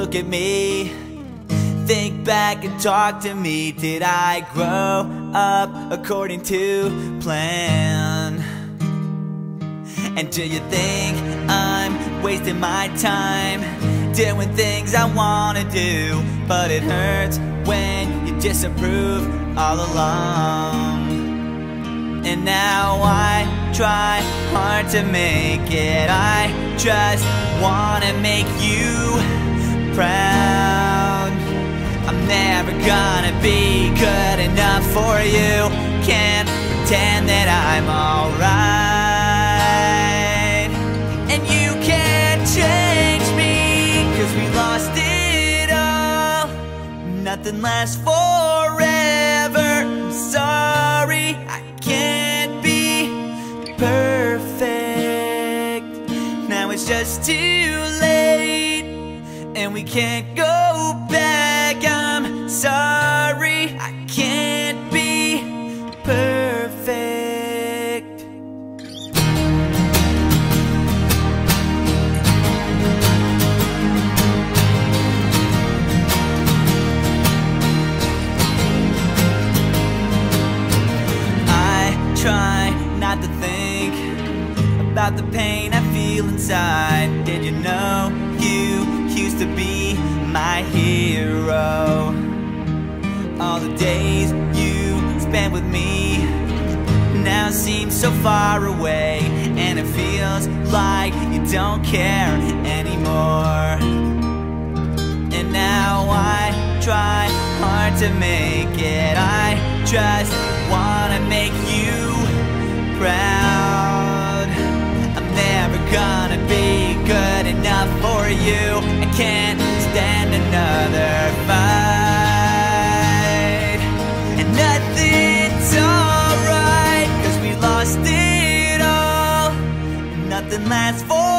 look at me. Think back and talk to me. Did I grow up according to plan? And do you think I'm wasting my time doing things I wanna do? But it hurts when you disapprove all along. And now I try hard to make it. I just wanna make you proud. I'm never gonna be good enough for you. Can't pretend that I'm alright. And you can't change me, 'cause we lost it all. Nothing lasts forever. I'm sorry, I can't be perfect. Now it's just too late, and we can't go back. I'm sorry, I can't be perfect. I try not to think about the pain I feel inside. Did you know you used to be my hero? All the days you spent with me now seem so far away, and it feels like you don't care anymore. And now I try hard to make it. I just wanna make you proud. I'm never gonna be good enough for you. I can't stand another fight. And nothing's alright, 'cause we lost it all. Nothing lasts forever.